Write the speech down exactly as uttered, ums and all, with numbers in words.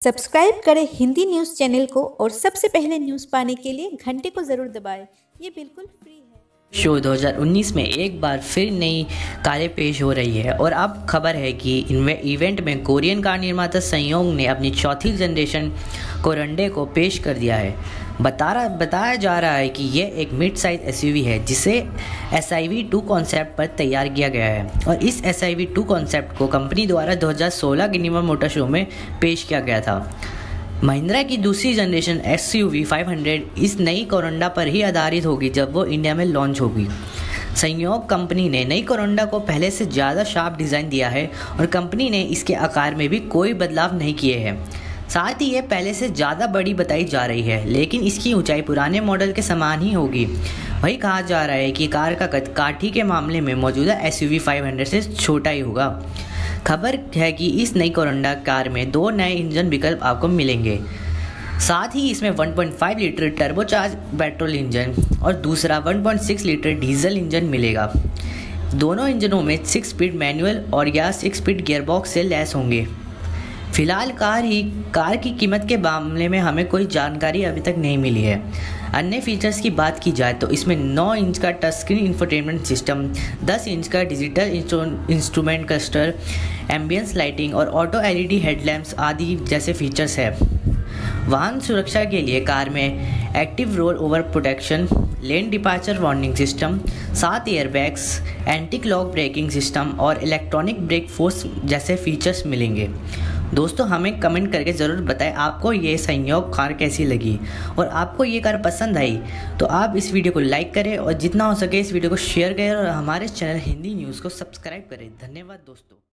Subscribe करें Hindi news channel को और सबसे पहले न्यूज़ पाने के लिए घंटे को ज़रूर दबाएं। ये बिल्कुल फ्री है। शो दो हज़ार उन्नीस में एक बार फिर नई कारें पेश हो रही है और अब खबर है कि इनमें इवेंट में कोरियन कार निर्माता संयोग ने अपनी चौथी जनरेशन कोरंडे को पेश कर दिया है। बता रहा बताया जा रहा है कि यह एक मिड साइज एसयूवी है जिसे S I V two concept पर तैयार किया गया है और इस S I V two concept को कंपनी द्वारा दो हज़ार सोलह के निमा मोटर शो में पेश किया गया था। महिंद्रा की दूसरी generation X U V five hundred इस नई कोरंडा पर ही आधारित होगी जब वो इंडिया में लॉन्च होगी। संयोग कंपनी ने नई कोरंडा को पहले से ज़्यादा शार्प डिज़ाइन दिया है और कंपनी ने इसके आकार में भी कोई बदलाव नहीं किए हैं। साथ ही ये पहले से ज़्यादा बड़ी बताई जा रही है, लेकिन इसकी ऊंचाई पुराने मॉडल के समान ही होगी। वही कहा जा रहा है कि कार का कद काठी के मामले में मौजूदा S U V five hundred से छोटा ही होगा। खबर है कि इस नई कोरंडा कार में दो नए इंजन विकल्प आपको मिलेंगे। साथ ही इसमें one point five litre turbocharge petrol engine और दूसरा one point six litre diesel engine मिलेगा। दोनों इंजनों में सिक्स स्पीड मैनुअल और या सिक्स स्पीड गियरबॉक्स से लैस होंगे। फिलहाल कार ही कार की कीमत के मामले में हमें कोई जानकारी अभी तक नहीं मिली है। अन्य फीचर्स की बात की जाए तो इसमें नौ इंच का टच स्क्रीन इंफोटेनमेंट सिस्टम, दस इंच का digital instrument cluster, ambience lighting और auto L E D headlamps आदि जैसे फीचर्स है। वाहन सुरक्षा के लिए कार में active roll over protection, lane departure warning system, सात airbags, anti clock braking system और इलेक्ट्रॉनिक ब्रेक फोर्स जैसे फीचर्स मिलेंगे। दोस्तों हमें कमेंट करके ज़रूर बताएं आपको ये संयोग कार कैसी लगी और आपको ये कार पसंद आई तो आप इस वीडियो को लाइक करें और जितना हो सके इस वीडियो को शेयर करें और हमारे चैनल हिंदी न्यूज़ को सब्सक्राइब करें। धन्यवाद दोस्तों।